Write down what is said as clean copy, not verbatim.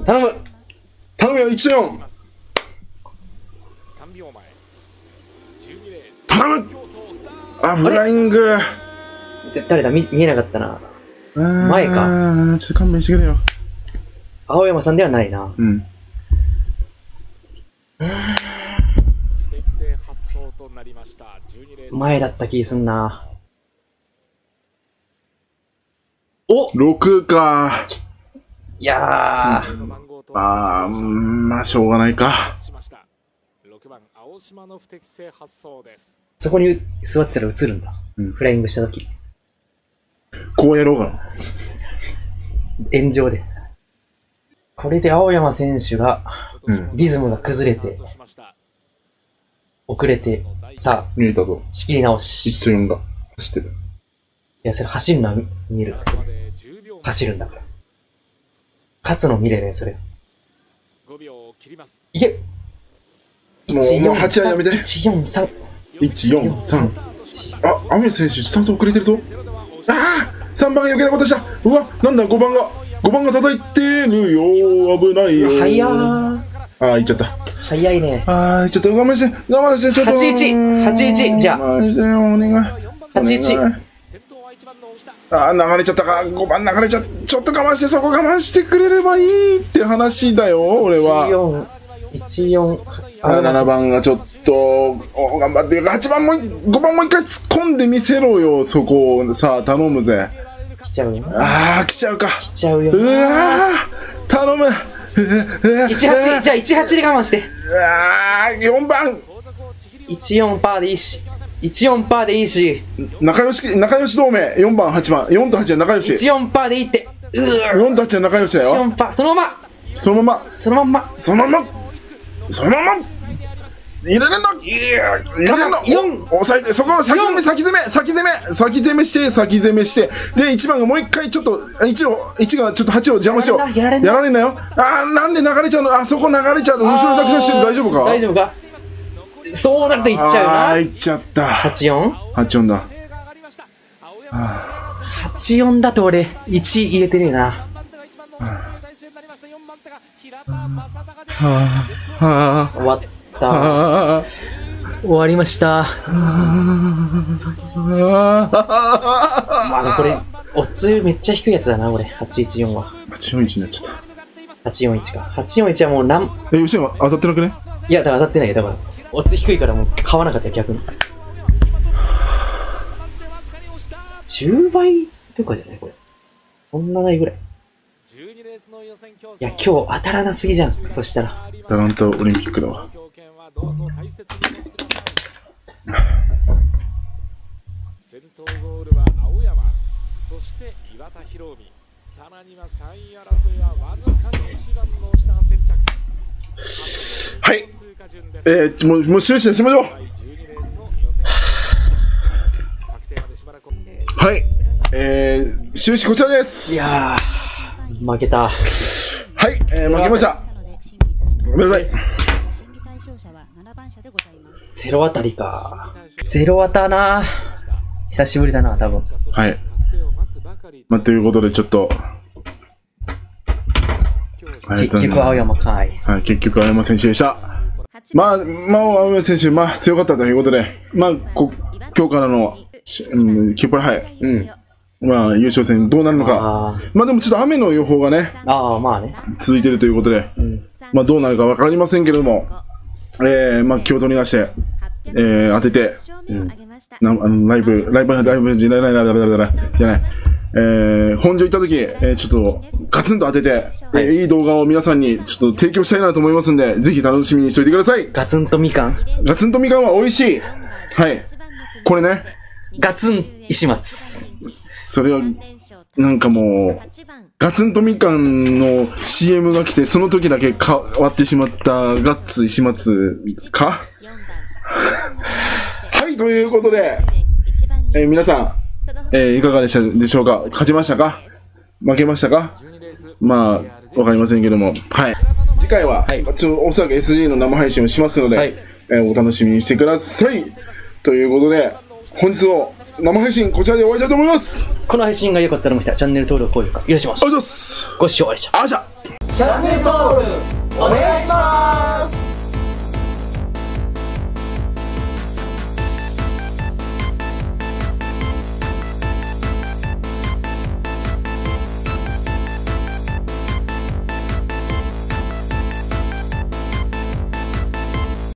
頼む頼むよ、1と4。頼む。あ、フライング。 誰だ、見えなかったな。前か。 ちょっと勘弁してくれよ。 青山さんではないな。 うん。 前だった気すんな。お !6 か。 いやー。 まあ、しょうがないか。 そこに座ってたら映るんだ。フライングしたとき。 こうやろうかな。 炎上で。これで青山選手が、リズムが崩れて、遅れて、さあ、 見えたぞ。 仕切り直し。 1と4が走ってる。 いや、それ走るのは見える。走るんだから。勝つの見れねえ、それ。いけもう8はやめて。 143。 143。あ、青山選手、スタート遅れてるぞ。ああ !3 番が余計なことした。うわ、なんだ、5番が叩いてるよ。危ないよ。 早ー。 ああ、行っちゃった。 早いね。 ああ、ちょっと我慢して、ちょっと。 81。じゃあ。 お願い。 81。 ああ、流れちゃったか。5番流れちゃった。ちょっと我慢して、そこ我慢してくれればいいって話だよ、俺は。 14。 7番がちょっと、頑張って、8番も、5番もう一回突っ込んでみせろよ、そこを。さあ、頼むぜ。 来ちゃうよ。 ああ、来ちゃうか。 来ちゃうよ。 うわー、頼む。 18、じゃあ18で我慢して。 4番。 14パーでいいし。14パーでいいし。 仲良し同盟。4番、8番。4と8は仲良し。 14パーでいいって。 4と8は仲良しだよ。 14パー。そのまま。 入れるの押さえて、そこを先攻めして、で、1番がもう一回ちょっと、1がちょっと8を邪魔しよう。やられんなよ。なんで流れちゃうの？あそこ流れちゃうの。後ろに落車してる。大丈夫か？ 大丈夫か？そうなるといっちゃうな。 いっちゃった。 84 だ。 84だと俺、1入れてねえな。終わった。終わりました。これ、オッズめっちゃ低いやつだな、俺。814は。 841になっちゃった。 841か。841はもう吉野当たってなくね？ いや、だから当たってないよ。だから、オッズ低いからもう買わなかったよ、逆に。10倍とかじゃないこれ。そんなないぐらい。いや、今日当たらなすぎじゃん。そしたら。 タランタオリンピックだわ。 先頭ゴールは青山、そして岩田博美、さらには3位争いはわずかに1番の下が先着。 はい。もう終始しましょう。はい。終始こちらです。 いやー、負けた。 はい、負けました。ごめんなさい。 ゼロあたりか。ゼロあたな。久しぶりだな、多分。 はい。ということで、ちょっと。 結局、青山かい。 はい、結局、青山選手でした。青山選手、強かったということで、今日からの、キューパラハイ。優勝戦どうなるのか。でもちょっと雨の予報がね、続いているということで、どうなるかわかりませんけれども、気を取り出して、当てて、ライブじゃない、本所行った時、ちょっとガツンと当てて、いい動画を皆さんにちょっと提供したいなと思いますんで、ぜひ楽しみにしておいてください。 ガツンとみかんは美味しい。はい。これね。 ガツン石松。 それは、なんかもう、ガツンとみかんの CM が来て、その時だけ変わってしまったガッツ石松かはい、ということで、皆さん、いかがでしたでしょうか？勝ちましたか？負けましたか？わかりませんけども。はい。次回は、おそらく SG の生配信をしますので、お楽しみにしてください。ということで、本日の生配信こちらで終わりたいと思います。 この配信が良かったらチャンネル登録、高評価よろしくお願いします。 ありがとうございます。 ご視聴ありがとうございました。 チャンネル登録お願いします。